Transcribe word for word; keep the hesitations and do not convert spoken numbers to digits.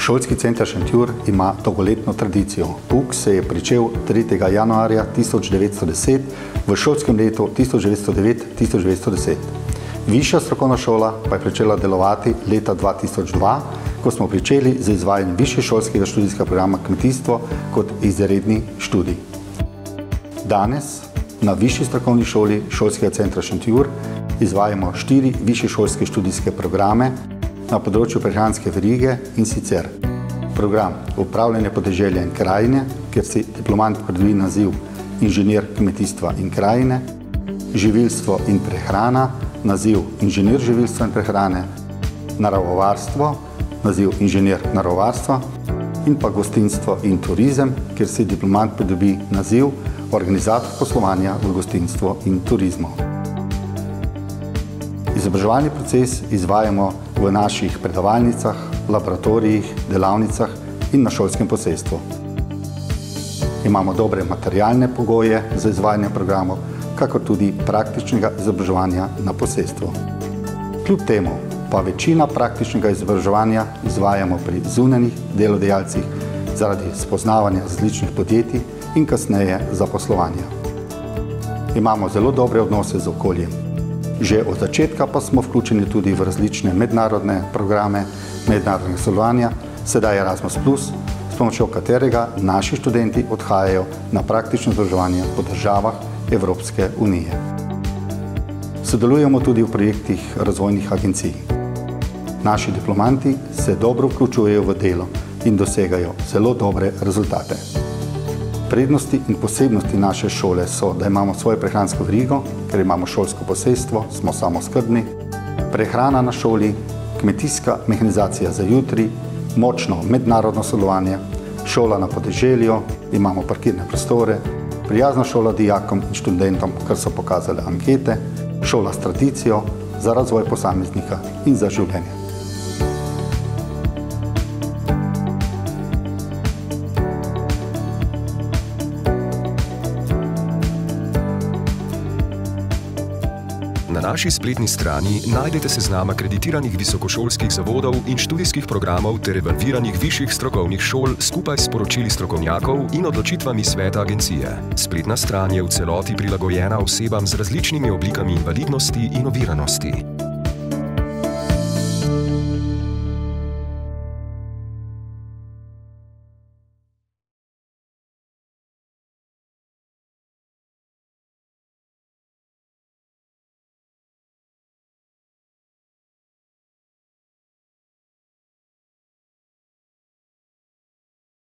Šolski center Šentjur ima dolgoletno tradicijo. Pouk se je pričel tretjega januarja tisoč devetsto deset v šolskem letu tisoč devetsto devet tisoč devetsto deset. Višja strokovna šola pa je pričela delovati leta dva tisoč dva, ko smo pričeli z izvajanjem višješolskega študijskega programa kmetijstvo kot izredni študij. Danes na Višji strokovni šoli Šolskega centra Šentjur izvajamo štiri višješolske študijske programe na področju prehranske verige, in sicer program Upravljanje podeželja in krajine, kjer si diplomant pridobi naziv Inženir kmetijstva in krajine, Živilstvo in prehrana, naziv Inženir živilstva in prehrane, Naravovarstvo, naziv Inženir naravovarstva in pa Gostinstvo in turizem, kjer si diplomant pridobi naziv Organizator poslovanja v gostinstvu in turizmu. Izobraževalni proces izvajamo v naših predavalnicah, laboratorijih, delavnicah in na šolskem posestvu. Imamo dobre materialne pogoje za izvajanje programov, kakor tudi praktičnega izobraževanja na posestvu. Kljub temu pa večina praktičnega izobraževanja izvajamo pri zunanjih delodajalcih zaradi spoznavanja različnih podjetij in kasneje zaposlovanja. Imamo zelo dobre odnose z okoljem. Že od začetka pa smo vključeni tudi v različne mednarodne programe mednarodnega sodelovanja, sedaj Erasmus plus, s pomočjo katerega naši študenti odhajajo na praktično izobraževanje po državah Evropske unije. Sodelujemo tudi v projektih razvojnih agencij. Naši diplomanti se dobro vključujejo v delo in dosegajo zelo dobre rezultate. Prednosti in posebnosti naše šole so, da imamo svojo prehransko verigo, ker imamo šolsko posestvo, smo samooskrbni, prehrana na šoli, kmetijska mehanizacija za jutri, močno mednarodno sodelovanje, šola na podeželju, imamo parkirne prostore, prijazna šola dijakom in študentom, kar so pokazale ankete, šola s tradicijo za razvoj posameznika in za življenje. Na naši spletni strani najdete seznam akreditiranih visokošolskih zavodov in študijskih programov ter evalviranih višjih strokovnih šol skupaj s poročili strokovnjakov in odločitvami sveta agencije. Spletna stran je v celoti prilagojena osebam z različnimi oblikami invalidnosti in oviranosti.